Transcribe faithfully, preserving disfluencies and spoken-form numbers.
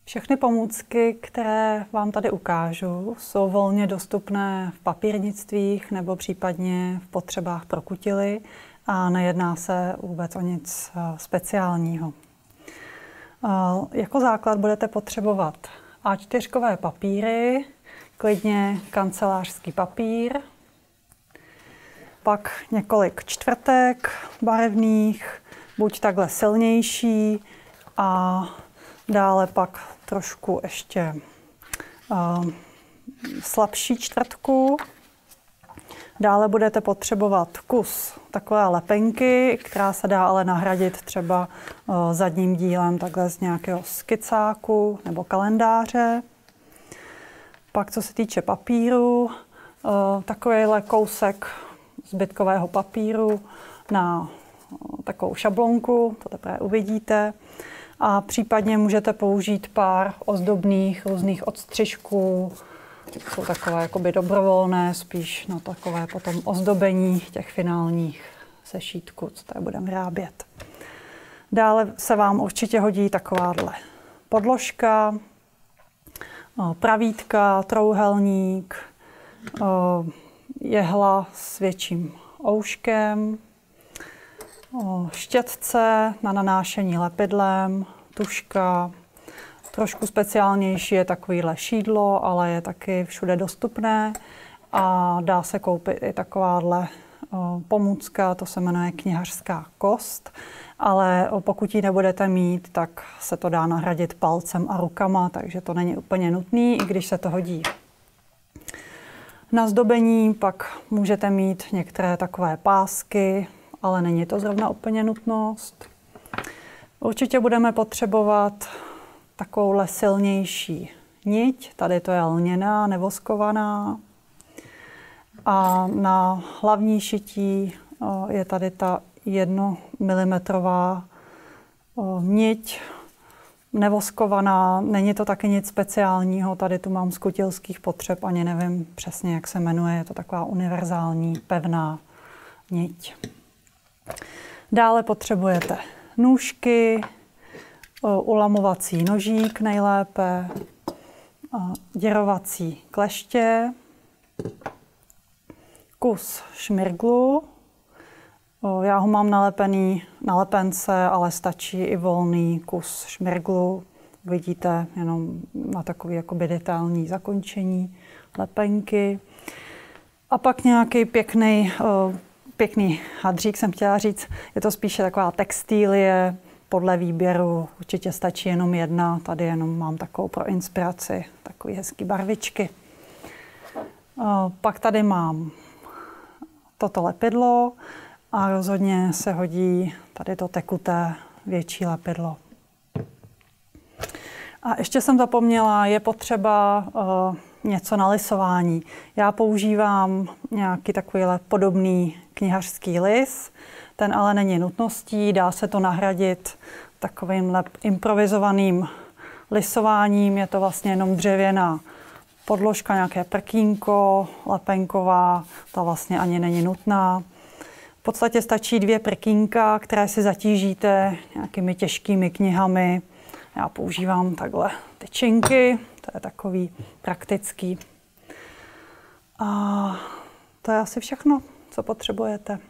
Všechny pomůcky, které vám tady ukážu, jsou volně dostupné v papírnictvích nebo případně v potřebách pro kutily a nejedná se vůbec o nic speciálního. Jako základ budete potřebovat á čtyři papíry, klidně kancelářský papír, pak několik čtvrtek barevných, buď takhle silnější a dále pak trošku ještě uh, slabší čtvrtku. Dále budete potřebovat kus takové lepenky, která se dá ale nahradit třeba uh, zadním dílem takhle z nějakého skicáku nebo kalendáře. Pak co se týče papíru, uh, takovýhle kousek zbytkového papíru na uh, takovou šablonku, to teprve uvidíte. A případně můžete použít pár ozdobných různých odstřižků. Jsou takové jakoby dobrovolné, spíš na takové potom ozdobení těch finálních sešítků, co tady budeme vyrábět. Dále se vám určitě hodí takováhle podložka, pravítka, trouhelník, jehla s větším ouškem, štětce na nanášení lepidlem, tužka, trošku speciálnější je takovýhle šídlo, ale je taky všude dostupné a dá se koupit i takováhle pomůcka, to se jmenuje knihařská kost, ale pokud ji nebudete mít, tak se to dá nahradit palcem a rukama, takže to není úplně nutný, i když se to hodí. Na zdobení pak můžete mít některé takové pásky, ale není to zrovna úplně nutnost. Určitě budeme potřebovat takovouhle silnější niť. Tady to je lněná, nevoskovaná. A na hlavní šití je tady ta jednomilimetrová niť, nevoskovaná. Není to taky nic speciálního. Tady tu mám z kutilských potřeb, ani nevím přesně, jak se jmenuje. Je to taková univerzální, pevná niť. Dále potřebujete nůžky, ulamovací nožík nejlépe, děrovací kleště, kus šmirglu. Já ho mám nalepený na lepence, ale stačí i volný kus šmirglu. Vidíte jenom na takový jakoby detailní zakončení lepenky. A pak nějaký pěkný Pěkný hadřík jsem chtěla říct, je to spíše taková textilie podle výběru, určitě stačí jenom jedna, tady jenom mám takovou pro inspiraci, takové hezké barvičky. Pak tady mám toto lepidlo a rozhodně se hodí tady to tekuté větší lepidlo. A ještě jsem zapomněla, je potřeba uh, něco na lisování. Já používám nějaký takovýhle podobný knihařský lis, ten ale není nutností, dá se to nahradit takovým improvizovaným lisováním. Je to vlastně jenom dřevěná podložka, nějaké prkínko, lepenková, ta vlastně ani není nutná. V podstatě stačí dvě prkínka, které si zatížíte nějakými těžkými knihami. Já používám takhle tyčinky, to je takový praktický. A to je asi všechno, co potřebujete.